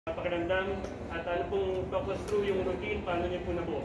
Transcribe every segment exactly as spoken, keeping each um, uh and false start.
pakiramdam at ano pong focus through yung routine, paano niyo po nabuo?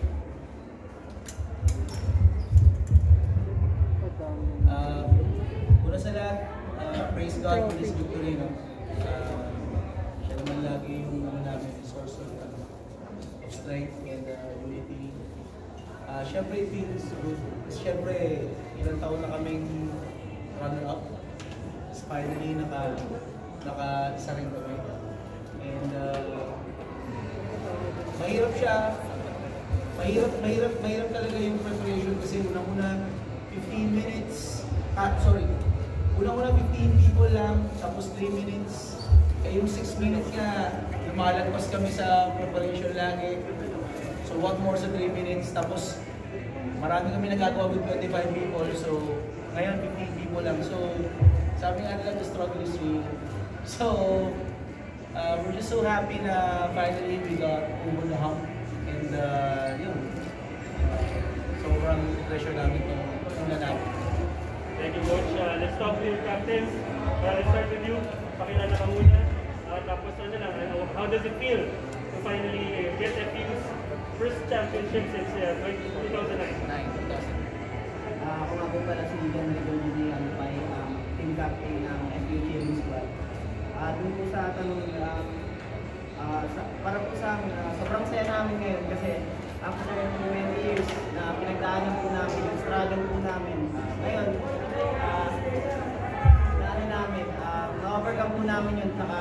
Uh, una sa lahat, uh, praise God for this victory. No? Uh, siya naman lagi yung ano namin, source of, uh, of strength and uh, unity. Uh, Siyempre, it feels good. Siyempre, ilang taon na kaming runner-up. Finally, naka, naka-isa rin kami. And uh, mahirap siya. Mahirap, mahirap, mahirap talaga yung preparation kasi unang-una fifteen minutes, ah, sorry, unang-una fifteen people lang, tapos three minutes. Kaya yung six minutes nga, lumalagpas kami sa preparation lagi. So what more sa three minutes, tapos marami kami nagagawa with twenty-five people, so ngayon fifteen people lang. So sabi nga nila, the struggle is real. So uh, we're just so happy na finally we got over the hump. And uh, yun, sobrang pressure namin itong una namin. Thank you, Coach. Uh, let's talk to your captains. Uh, let's start with you. Pakilala ka muna. Uh, tapos ano lang, uh, how does it feel to finally get F E U's first championship since uh, two thousand nine? Uh, ako nga po pala si John J. Alpay, um, team captain ng F E U Cheering Squad. Uh, dun po sa tanong nila, uh, sa, para po sa amin, uh, sobrang saya namin ngayon kasi after twenty years na pinagdaanan po namin, yung struggle po namin, uh, ngayon, uh, naano namin, uh, na-overcome po namin yun, saka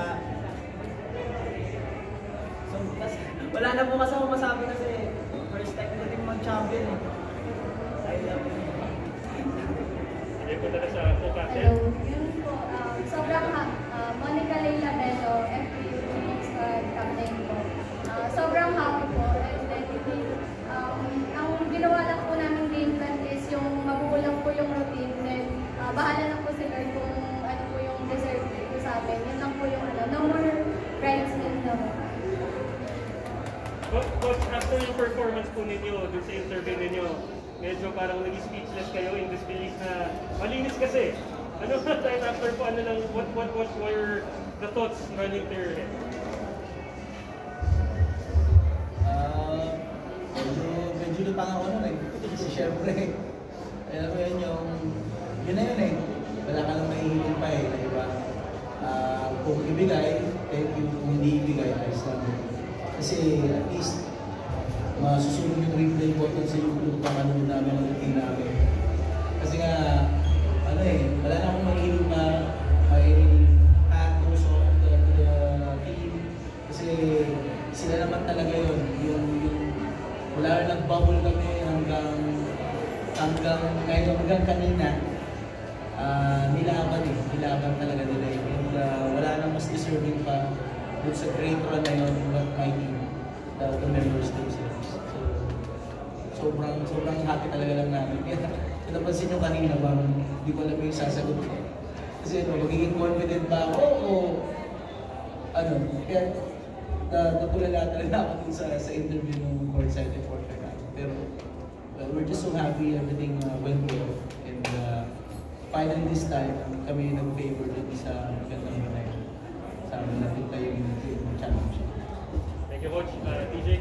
so, kasi, wala na po kasi ako masabi kasi first time na rin mag-champion eh. I love you. Hindi po talaga sa co-captain. Hello. Yun po, um, sobrang uh, Monica Leila Bello, F E U Cheering Squad captain po. Uh, sobrang happy po. And then, um, ang ginawa lang po namin game plan is yung mabuo lang po yung routine. Then, uh, bahala na po si Lord kung ano po yung deserve po sa amin. Yun lang po yung ano, no more bridesmaids na po. Coach, after yung performance po ninyo, dun sa interview ninyo, medyo parang naging speechless kayo in disbelief na malinis kasi. Ano right after po, ano lang, what, what, what were the thoughts running through your head? Uh, medyo, medyo lupang ako nun eh. Kasi syempre, alam mo yun yung, yun na yun eh. Wala ka nang mahihilin pa eh, di ba? Uh, kung ibigay, thank you. Kung hindi ibigay, ayos lang. Kasi at least, masusunod yung replay button sa YouTube pang ano namin, ang routine namin. Kasi nga, ano eh, wala na akong mahihilin na may hat goes on to the team. Kasi sila naman talaga yun, yung, yung wala na nag-bubble kami hanggang hanggang ngayon, hanggang kanina. Uh, nilaban eh, nilaban talaga nila eh. And uh, wala nang mas deserving pa dun sa great run na yun, but my team, the, the members themselves. So, sobrang, sobrang happy talaga lang namin. Kaya, napansin nyo kanina, bang hindi ko alam yung sasagot ko. Kasi ano, magiging confident ba ako o ano, kaya natulala talaga ako dun sa, sa interview ng courtside reporter natin. Pero, well, we're just so happy everything uh, went well. And uh, finally this time, kami nag-favor din sa magandang manay. Sa amin natin tayo yung championship. Thank you, Coach. Uh, T J.